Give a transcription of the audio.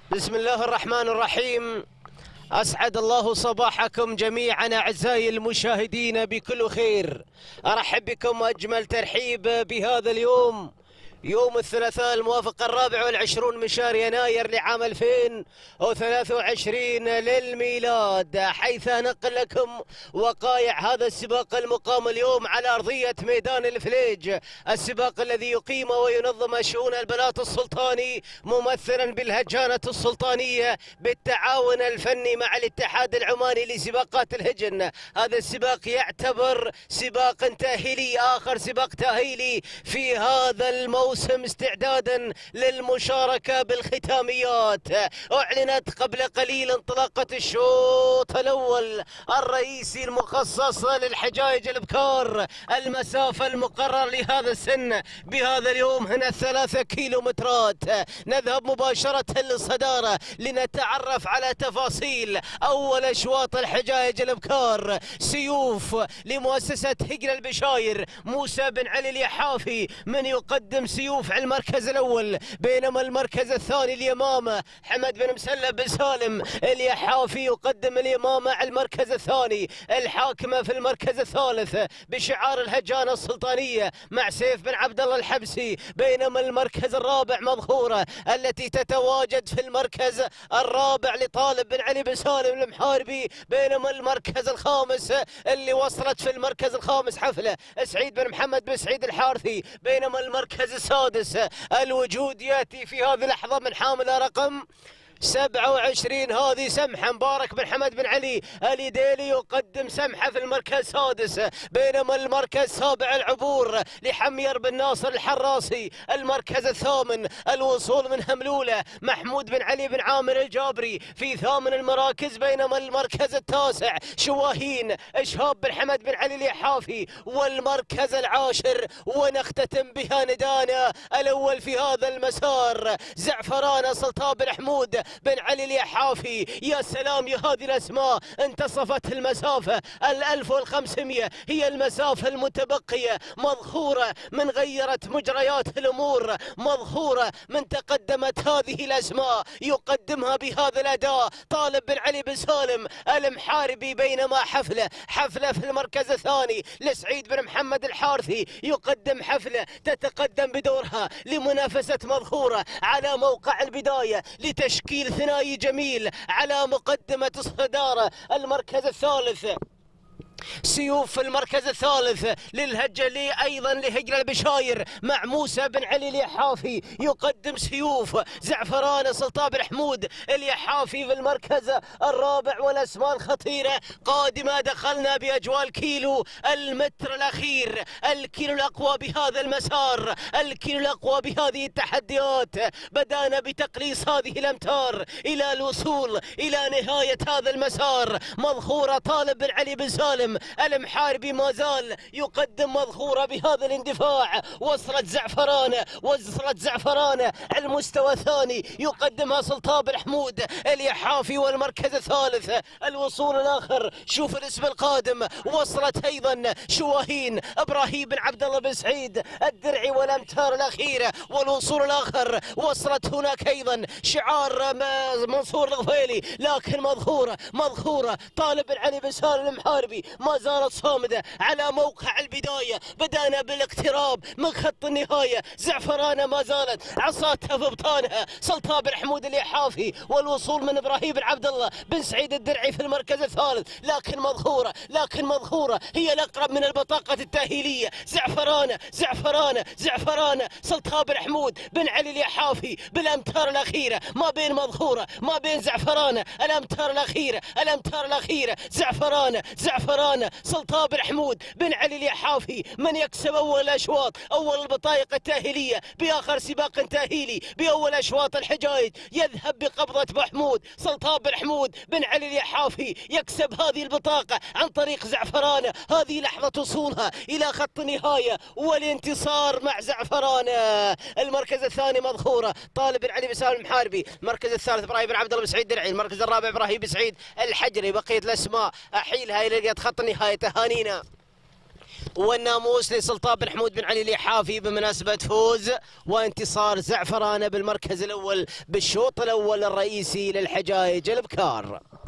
بسم الله الرحمن الرحيم. أسعد الله صباحكم جميعا أعزائي المشاهدين بكل خير. أرحب بكم أجمل ترحيب بهذا اليوم، يوم الثلاثاء الموافق 24 من شهر يناير لعام 2023 للميلاد، حيث نقل لكم وقائع هذا السباق المقام اليوم على أرضية ميدان الفليج، السباق الذي يقيم وينظم شؤون البلاط السلطاني ممثلا بالهجانة السلطانية بالتعاون الفني مع الاتحاد العماني لسباقات الهجن. هذا السباق يعتبر سباق تأهيلي، آخر سباق تأهيلي في هذا الموسم استعدادا للمشاركة بالختاميات. أعلنت قبل قليل انطلاقة الشوط الأول الرئيسي المخصص للحجايج البكار. المسافة المقرر لهذا السن بهذا اليوم هنا 3 كيلومترات. نذهب مباشرة للصدارة لنتعرف على تفاصيل أول أشواط الحجايج البكار. سيوف لمؤسسة هجر البشاير، موسى بن علي اليحافي من يقدم سيوف على المركز الأول، بينما المركز الثاني اليمامة حمد بن مسلم بن سالم اليحافي يقدم اليمامة على المركز الثاني. الحاكمة في المركز الثالث بشعار الهجانة السلطانية مع سيف بن عبد الله الحبسي، بينما المركز الرابع مظهورة التي تتواجد في المركز الرابع لطالب بن علي بن سالم المحاربي، بينما المركز الخامس اللي وصلت في المركز الخامس حفلة سعيد بن محمد بن سعيد الحارثي، بينما المركز السادس الوجود يأتي في هذه اللحظة من حامل رقم 27. هذه سمحة مبارك بن حمد بن علي اليديلي يقدم سمحة في المركز السادس، بينما المركز السابع العبور لحمير بن ناصر الحراسي. المركز الثامن الوصول من هملولة محمود بن علي بن عامر الجابري في ثامن المراكز، بينما المركز التاسع شواهين إشهاب بن حمد بن علي اليحافي. والمركز العاشر ونختتم بها ندانا الأول في هذا المسار زعفران سلطان بن حمود بن علي اليحافي. يا سلام يا هذه الأسماء، انتصفت المسافة 1500، هي المسافة المتبقية. مظهورة من غيرت مجريات الأمور، مظهورة من تقدمت هذه الأسماء، يقدمها بهذا الأداء طالب بن علي بن سالم المحاربي، بينما حفلة في المركز الثاني لسعيد بن محمد الحارثي يقدم حفلة تتقدم بدورها لمنافسة مظهورة على موقع البداية لتشكيل ثنائي جميل على مقدمة الصدارة. المركز الثالث سيوف في المركز الثالث للهجلي أيضا لهجر البشاير مع موسى بن علي اليحافي يقدم سيوف زعفران سلطان بن حمود اليحافي في المركز الرابع. والأسماء الخطيرة قادمة، دخلنا بأجواء الكيلو المتر الأخير، الكيلو الأقوى بهذا المسار، الكيلو الأقوى بهذه التحديات. بدأنا بتقليص هذه الأمتار إلى الوصول إلى نهاية هذا المسار. مظهورة طالب بن علي بن سالم المحاربي ما زال يقدم مظهورة بهذا الاندفاع. وصلت زعفران على المستوى الثاني يقدمها سلطان بن حمود اليحافي. والمركز الثالث الوصول الآخر، شوف الاسم القادم، وصلت أيضا شواهين إبراهيم بن عبد الله بن سعيد الدرعي والأمتار الأخيرة. والوصول الآخر وصلت هناك أيضا شعار منصور الغفيلي، لكن مظهورة طالب بن علي بن سالم المحاربي ما زالت صامدة على موقع البداية. بدأنا بالاقتراب من خط النهاية، زعفرانة ما زالت عصاتها في بطانها سلطان بن حمود اليحافي. والوصول من إبراهيم بن عبد الله بن سعيد الدرعي في المركز الثالث، لكن مظهورة هي الأقرب من البطاقة التأهيلية. زعفرانة سلطان بن حمود بن علي اليحافي بالأمتار الأخيرة، ما بين مظهورة ما بين زعفرانة. الأمتار الأخيرة زعفرانة سلطان بن حمود بن علي اليحافي من يكسب أول الأشواط، أول البطايق التأهيلية بآخر سباق تأهيلي بأول أشواط الحجايج. يذهب بقبضة محمود سلطان بن حمود بن علي اليحافي، يكسب هذه البطاقة عن طريق زعفرانة. هذه لحظة وصولها إلى خط النهاية والانتصار مع زعفرانة. المركز الثاني مظهورة طالب بن علي بن سالم المحاربي، المركز الثالث إبراهيم بن عبد الله بن سعيد درعي، المركز الرابع إبراهيم بن سعيد الحجري. بقية الأسماء أحيلها إلى خط النهاية. تهانينا والناموس لسلطان بن حمود بن علي الإحافي بمناسبة فوز وانتصار زعفرانة بالمركز الأول بالشوط الأول الرئيسي للحجايج البكار.